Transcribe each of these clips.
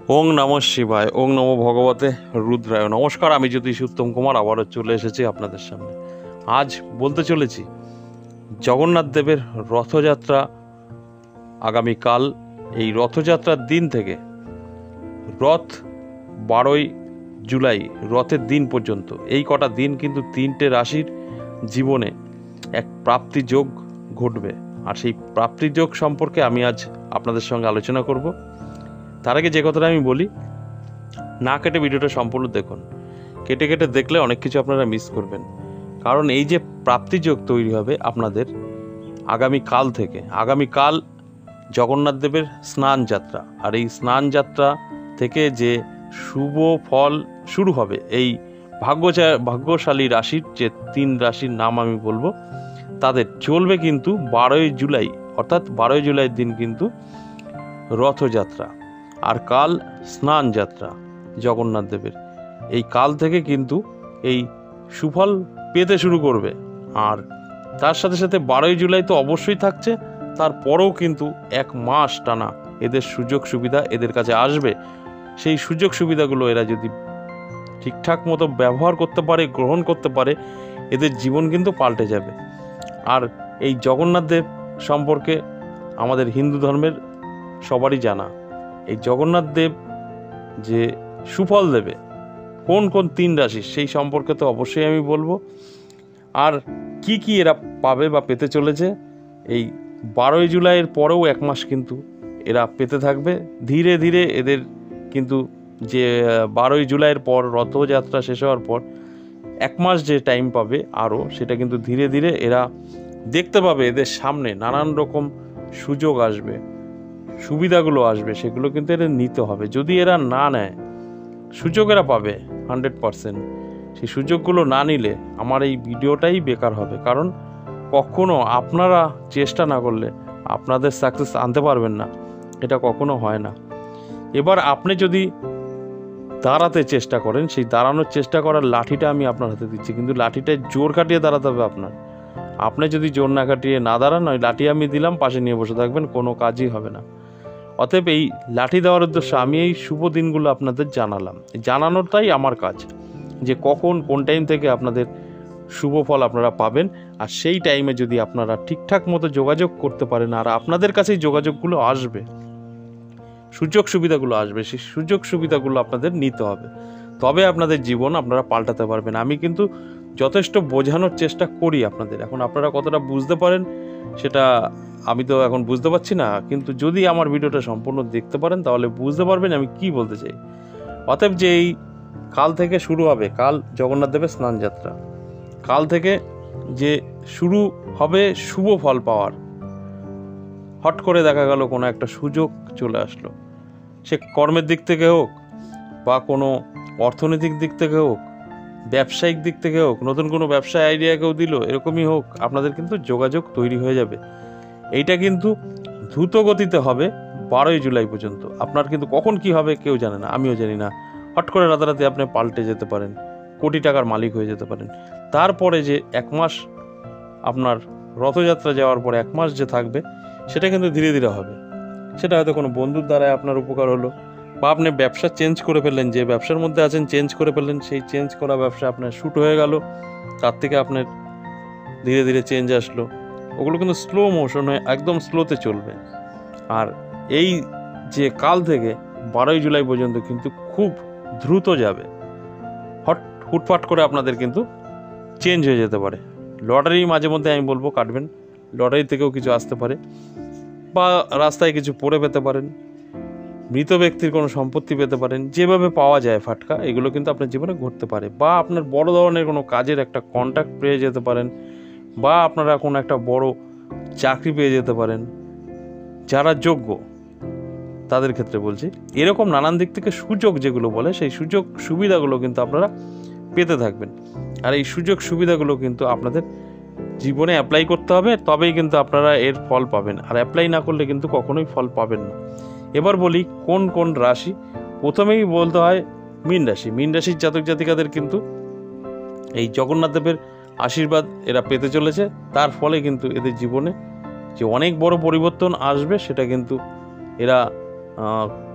ওং নমঃ শিবায়, ওং নমো ভগবতে রুদ্রায়। নমস্কার, আমি জ্যোতিষ উত্তম কুমার আবারও চলে এসেছি আপনাদের সামনে। আজ বলতে চলেছি জগন্নাথ দেবের রথযাত্রা আগামীকাল। এই রথযাত্রার দিন থেকে রথ 12ই জুলাই রথের দিন পর্যন্ত এই কটা দিন কিন্তু তিনটে রাশির জীবনে এক প্রাপ্তিযোগ ঘটবে। আর সেই প্রাপ্তিযোগ সম্পর্কে আমি আজ আপনাদের সঙ্গে আলোচনা করব। তার আগে যে কথাটা আমি বলি, না কেটে ভিডিওটা সম্পূর্ণ দেখুন। কেটে কেটে দেখলে অনেক কিছু আপনারা মিস করবেন। কারণ এই যে প্রাপ্তিযোগ তৈরি হবে আপনাদের আগামীকাল থেকে, আগামীকাল জগন্নাথ দেবের স্নান যাত্রা, আর এই স্নান যাত্রা থেকে যে শুভ ফল শুরু হবে, এই ভাগ্যশালী রাশির যে তিন রাশির নাম আমি বলবো, তাদের চলবে কিন্তু 12ই জুলাই, অর্থাৎ 12ই জুলাইয়ের দিন কিন্তু রথযাত্রা, আর কাল স্নান যাত্রা জগন্নাথ দেবের। এই কাল থেকে কিন্তু এই সুফল পেতে শুরু করবে। আর তার সাথে সাথে 12ই জুলাই তো অবশ্যই থাকছে, তারপরেও কিন্তু এক মাস টানা এদের সুযোগ সুবিধা এদের কাছে আসবে। সেই সুযোগ সুবিধাগুলো এরা যদি ঠিকঠাক মতো ব্যবহার করতে পারে, গ্রহণ করতে পারে, এদের জীবন কিন্তু পাল্টে যাবে। আর এই জগন্নাথ দেব সম্পর্কে আমাদের হিন্দু ধর্মের সবারই জানা। এই জগন্নাথ দেব যে সুফল দেবে কোন কোন তিন রাশি, সেই সম্পর্কে তো অবশ্যই আমি বলবো। আর কি কি এরা পাবে বা পেতে চলেছে, এই 12ই জুলাইয়ের পরেও এক মাস কিন্তু এরা পেতে থাকবে। ধীরে ধীরে এদের কিন্তু যে 12ই জুলাইয়ের পর রথযাত্রা শেষ হওয়ার পর এক মাস যে টাইম পাবে আরও, সেটা কিন্তু ধীরে ধীরে এরা দেখতে পাবে। এদের সামনে নানান রকম সুযোগ আসবে, সুবিধাগুলো আসবে, সেগুলো কিন্তু এরা নিতে হবে। যদি এরা না নেয়, সুযোগ এরা পাবে 100%। সেই সুযোগগুলো না নিলে আমার এই ভিডিওটাই বেকার হবে। কারণ কখনো আপনারা চেষ্টা না করলে আপনাদের সাকসেস আনতে পারবেন না, এটা কখনো হয় না। এবার আপনি যদি দাঁড়াতে চেষ্টা করেন, সেই দাঁড়ানোর চেষ্টা করার লাঠিটা আমি আপনার হাতে দিচ্ছি, কিন্তু লাঠিটায় জোর কাটিয়ে দাঁড়াতে হবে আপনার। আপনি যদি জোর না কাটিয়ে না দাঁড়ান, ওই লাঠি আমি দিলাম, পাশে নিয়ে বসে থাকবেন, কোনো কাজই হবে না। অতএব এই লাঠি দেওয়ার উদ্দেশ্য, আমি এই শুভ দিনগুলো আপনাদের জানালাম, জানানোটাই আমার কাজ, যে কখন কোন টাইম থেকে আপনাদের শুভ ফল আপনারা পাবেন। আর সেই টাইমে যদি আপনারা ঠিকঠাক মতো যোগাযোগ করতে পারেন, আর আপনাদের কাছেই যোগাযোগগুলো আসবে, সুযোগ সুবিধাগুলো আসবে, সেই সুযোগ সুবিধাগুলো আপনাদের নিতে হবে, তবে আপনাদের জীবন আপনারা পাল্টাতে পারবেন। আমি কিন্তু যথেষ্ট বোঝানোর চেষ্টা করি আপনাদের। এখন আপনারা কতটা বুঝতে পারেন সেটা আমি তো এখন বুঝতে পারছি না, কিন্তু যদি আমার ভিডিওটা সম্পূর্ণ দেখতে পারেন তাহলে বুঝতে পারবেন আমি কি বলতে চাই। অতএব যে এই কাল থেকে শুরু হবে, কাল জগন্নাথ দেবের স্নান যাত্রা, কাল থেকে যে শুরু হবে শুভ ফল পাওয়ার, হট করে দেখা গেল কোনো একটা সুযোগ চলে আসলো, সে কর্মের দিক থেকে হোক বা কোনো অর্থনৈতিক দিক থেকে হোক, ব্যবসায়িক দিক থেকে হোক, নতুন কোনো ব্যবসায় আইডিয়া কেউ দিল, এরকমই হোক, আপনাদের কিন্তু যোগাযোগ তৈরি হয়ে যাবে। এইটা কিন্তু দ্রুত গতিতে হবে 12ই জুলাই পর্যন্ত। আপনার কিন্তু কখন কি হবে কেউ জানে না, আমিও জানি না। হট করে রাতারাতি আপনি পাল্টে যেতে পারেন, কোটি টাকার মালিক হয়ে যেতে পারেন। তারপরে যে এক মাস আপনার রথযাত্রা যাওয়ার পর এক মাস যে থাকবে, সেটা কিন্তু ধীরে ধীরে হবে। সেটা হয়তো কোনো বন্ধুর দ্বারায় আপনার উপকার হলো, বা আপনি ব্যবসা চেঞ্জ করে ফেললেন, যে ব্যবসার মধ্যে আছেন চেঞ্জ করে ফেললেন, সেই চেঞ্জ করা ব্যবসা আপনার শ্যুট হয়ে গেল, তার থেকে আপনার ধীরে ধীরে চেঞ্জ আসলো। ওগুলো কিন্তু স্লো মোশন হয়ে একদম স্লোতে চলবে। আর এই যে কাল থেকে 12ই জুলাই পর্যন্ত কিন্তু খুব দ্রুত যাবে, হুটফাট করে আপনাদের কিন্তু চেঞ্জ হয়ে যেতে পারে। লটারি মাঝে মধ্যে আমি বলবো কাটবেন, লটারি থেকেও কিছু আসতে পারে, বা রাস্তায় কিছু পড়ে পেতে পারেন, মৃত ব্যক্তির কোনো সম্পত্তি পেতে পারেন, যেভাবে পাওয়া যায় ফাটকা, এগুলো কিন্তু আপনার জীবনে ঘটতে পারে। বা আপনার বড় ধরনের কোনো কাজের একটা কন্ট্রাক্ট পেয়ে যেতে পারেন, বা আপনারা কোনো একটা বড় চাকরি পেয়ে যেতে পারেন, যারা যোগ্য তাদের ক্ষেত্রে বলছি। এরকম নানান দিক থেকে সুযোগ যেগুলো বলে, সেই সুযোগ সুবিধাগুলো কিন্তু আপনারা পেতে থাকবেন। আর এই সুযোগ সুবিধাগুলো কিন্তু আপনাদের জীবনে অ্যাপ্লাই করতে হবে, তবেই কিন্তু আপনারা এর ফল পাবেন। আর অ্যাপ্লাই না করলে কিন্তু কখনোই ফল পাবেন না। এবার বলি কোন কোন রাশি। প্রথমেই বলতে হয় মীন রাশি। মীন রাশির জাতক জাতিকাদের কিন্তু এই জগন্নাথ দেবের আশীর্বাদ এরা পেতে চলেছে। তার ফলে কিন্তু এদের জীবনে যে অনেক বড় পরিবর্তন আসবে, সেটা কিন্তু এরা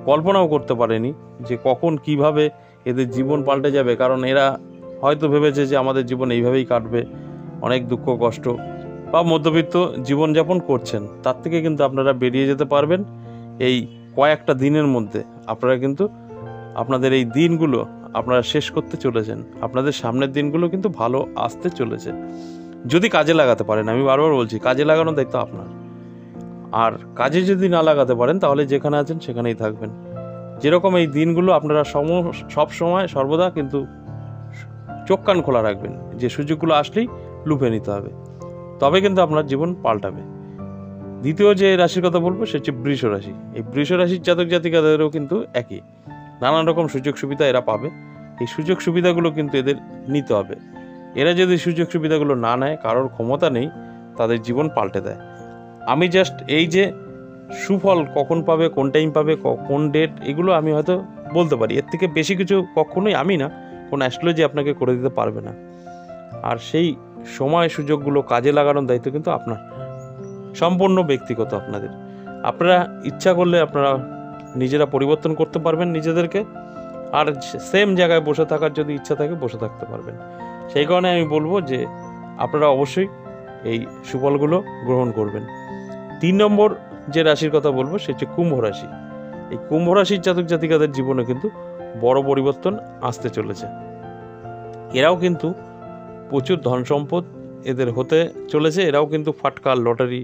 কল্পনাও করতে পারেনি যে কখন কিভাবে এদের জীবন পাল্টে যাবে। কারণ এরা হয়তো ভেবেছে যে আমাদের জীবন এইভাবেই কাটবে, অনেক দুঃখ কষ্ট বা মধ্যবিত্ত জীবনযাপন করছেন, তার থেকে কিন্তু আপনারা বেরিয়ে যেতে পারবেন এই কয়েকটা দিনের মধ্যে। আপনারা কিন্তু আপনাদের এই দিনগুলো আপনারা শেষ করতে চলেছেন, আপনাদের সামনের দিনগুলো কিন্তু ভালো আসতে চলেছে যদি কাজে লাগাতে পারেন। আমি বারবার বলছি, কাজে লাগানোর দায়িত্ব আপনার। আর কাজে যদি না লাগাতে পারেন তাহলে যেখানে আছেন সেখানেই থাকবেন। যেরকম এই দিনগুলো আপনারা সব সময় সর্বদা কিন্তু চোখ কান খোলা রাখবেন, যে সুযোগগুলো আসলেই লুফে নিতে হবে, তবে কিন্তু আপনার জীবন পাল্টাবে। দ্বিতীয় যে রাশির কথা বলবো সে হচ্ছে বৃষ রাশি। এই বৃষ রাশির জাতক জাতিকাদেরও কিন্তু একই, নানান রকম সুযোগ সুবিধা এরা পাবে। এই সুযোগ সুবিধাগুলো কিন্তু এদের নিতে হবে। এরা যদি সুযোগ সুবিধাগুলো না নেয়, কারোর ক্ষমতা নেই তাদের জীবন পাল্টে দেয়। আমি জাস্ট এই যে সুফল কখন পাবে, কোন টাইম পাবে, কোন ডেট, এগুলো আমি হয়তো বলতে পারি। এর থেকে বেশি কিছু কখনোই আমি না, কোনো অ্যাস্ট্রোলজি আপনাকে করে দিতে পারবে না। আর সেই সময় সুযোগগুলো কাজে লাগানোর দায়িত্ব কিন্তু আপনার, সম্পূর্ণ ব্যক্তিগত আপনাদের। আপনারা ইচ্ছা করলে আপনারা নিজেরা পরিবর্তন করতে পারবেন নিজেদেরকে, আর সেম জায়গায় বসে থাকার যদি ইচ্ছা থাকে বসে থাকতে পারবেন। সেই কারণে আমি বলবো যে আপনারা অবশ্যই এই সুফলগুলো গ্রহণ করবেন। 3 নম্বর যে রাশির কথা বলবো সে হচ্ছে কুম্ভ রাশি। এই কুম্ভ রাশির জাতক জাতিকাদের জীবনে কিন্তু বড় পরিবর্তন আসতে চলেছে। এরাও কিন্তু প্রচুর ধন সম্পদ এদের হতে চলেছে। এরাও কিন্তু ফাটকা, লটারি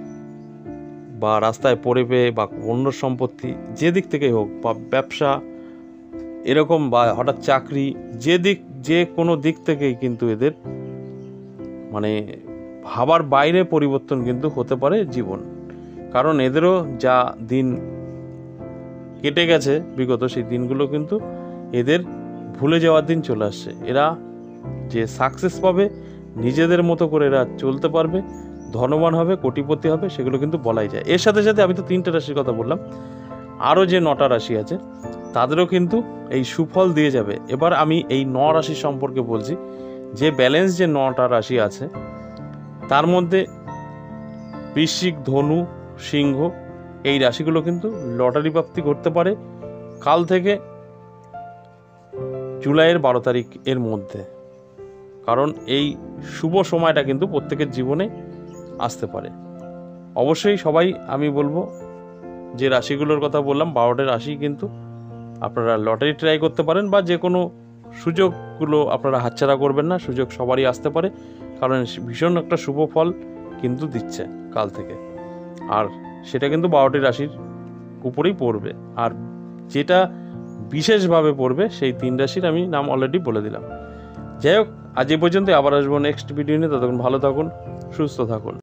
বা রাস্তায় পড়ে পেয়ে বা অন্য সম্পত্তি, যে দিক থেকেই হোক, বা ব্যবসা এরকম, বা হঠাৎ চাকরি, যে কোনো দিক থেকেই কিন্তু এদের মানে ভাবার বাইরে পরিবর্তন কিন্তু হতে পারে জীবন। কারণ এদেরও যা দিন কেটে গেছে বিগত, সেই দিনগুলো কিন্তু এদের ভুলে যাওয়ার দিন চলে আসছে। এরা যে সাকসেস পাবে, নিজেদের মতো করে এরা চলতে পারবে, ধনবান হবে, কোটিপতি হবে, সেগুলো কিন্তু বলাই যায়। এর সাথে সাথে আমি তো 3টে রাশির কথা বললাম, আরও যে 9টা রাশি আছে তাদেরও কিন্তু এই সুফল দিয়ে যাবে। এবার আমি এই 9 রাশির সম্পর্কে বলছি, যে ব্যালেন্স যে 9টা রাশি আছে তার মধ্যে বৃশ্চিক, ধনু, সিংহ এই রাশিগুলো কিন্তু লটারি প্রাপ্তি করতে পারে কাল থেকে জুলাইয়ের 12 তারিখ এর মধ্যে। কারণ এই শুভ সময়টা কিন্তু প্রত্যেকের জীবনে আসতে পারে। অবশ্যই সবাই আমি বলবো যে রাশিগুলোর কথা বললাম 12টে রাশি, কিন্তু আপনারা লটারি ট্রাই করতে পারেন, বা যে কোনো সুযোগগুলো আপনারা হাতছাড়া করবেন না। সুযোগ সবারই আসতে পারে, কারণ ভীষণ একটা শুভ ফল কিন্তু দিচ্ছে কাল থেকে। আর সেটা কিন্তু 12টি রাশির উপরেই পড়বে। আর যেটা বিশেষভাবে পড়বে সেই 3 রাশির আমি নাম অলরেডি বলে দিলাম। যাই হোক, আজ এ পর্যন্ত, আবার আসবো নেক্সট ভিডিও নিয়ে। ততক্ষণ ভালো থাকুন, সুস্থ থাকুন।